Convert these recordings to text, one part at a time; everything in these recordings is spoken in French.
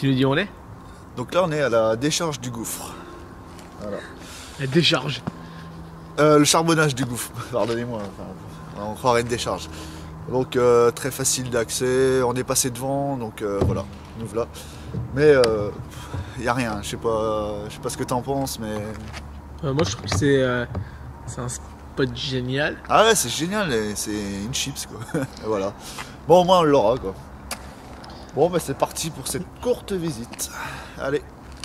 Tu nous dis où on est? Donc là on est à la décharge du gouffre. Voilà. La décharge. Le charbonnage du gouffre, pardonnez-moi, enfin, on croirait une décharge. Donc très facile d'accès, on est passé devant, donc voilà, nous voilà. Mais il n'y a rien, je sais pas ce que t'en penses, mais... Moi je trouve que c'est un spot génial. Ah ouais, c'est génial, c'est une chips quoi, voilà. Bon au moins on l'aura quoi. Bon bah c'est parti pour cette courte visite, allez.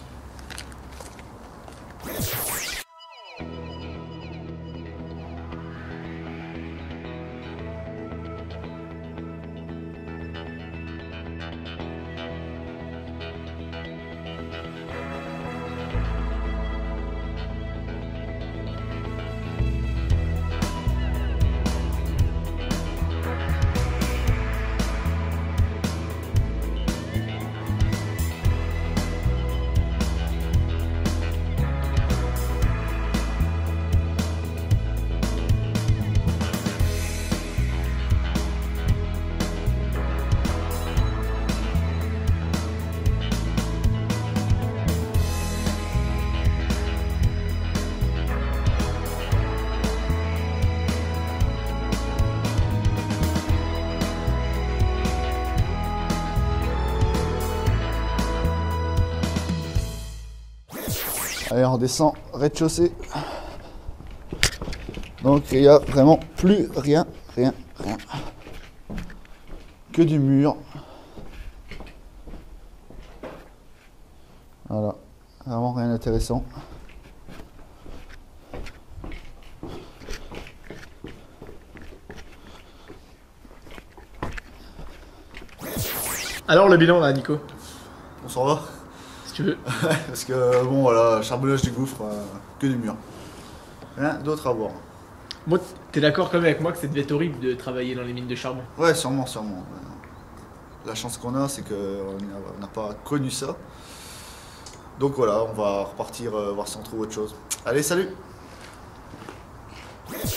Allez, on redescend rez-de-chaussée. Donc il n'y a vraiment plus rien. Que du mur. Voilà, vraiment rien d'intéressant. Alors le bilan là, Nico, On s'en va. si tu veux. Parce que bon voilà, charbonnage du gouffre, que du mur. Rien d'autre à voir. Moi, t'es d'accord quand même avec moi que ça devait être horrible de travailler dans les mines de charbon? Ouais, sûrement. La chance qu'on a, c'est qu'on n'a pas connu ça. Donc voilà, on va repartir voir si on trouve autre chose. Allez, salut!